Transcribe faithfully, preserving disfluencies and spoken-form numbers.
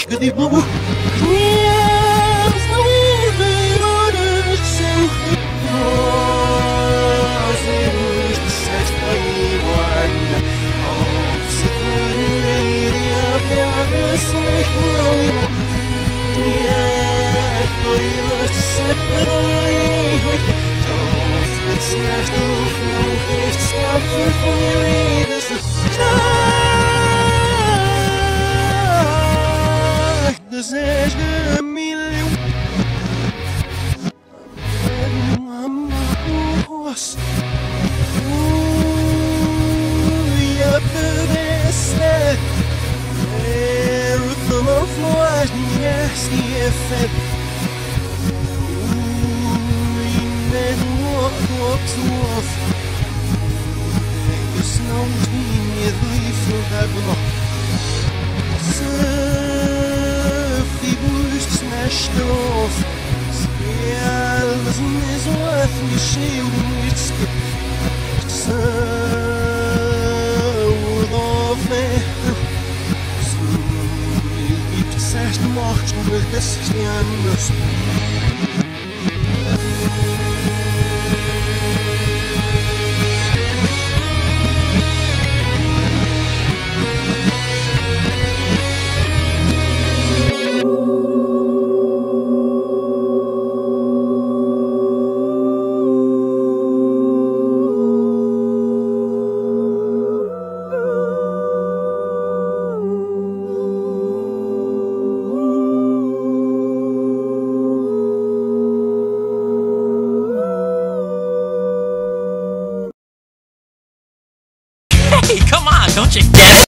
Gdy Bogu nie znowu wyrody się rozumieść przez Pani ładna obsypany ja swych moim nie to ilość separowanych to zbyt no jest stawy pomielides desejo mil amamos я перестать Рутом влажнее съефет не двух слов И снова не выйду давно Что связаны злофнейшие улицы Саудове И писать мог, чтобы достигнуть Hey, come on, don't you get it?